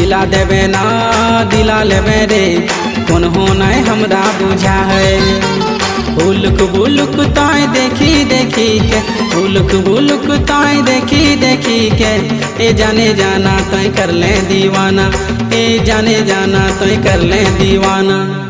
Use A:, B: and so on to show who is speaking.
A: दिला देबे ना दिला लेबे रे कौन होना हमरा बुझा है। बुलुक बुलुक ताई देखी देखी के बुलुक बुलुक ताई देखी देखी के ए जाने जाना तय कर ले दीवाना, ए जाने जाना तय कर ले दीवाना।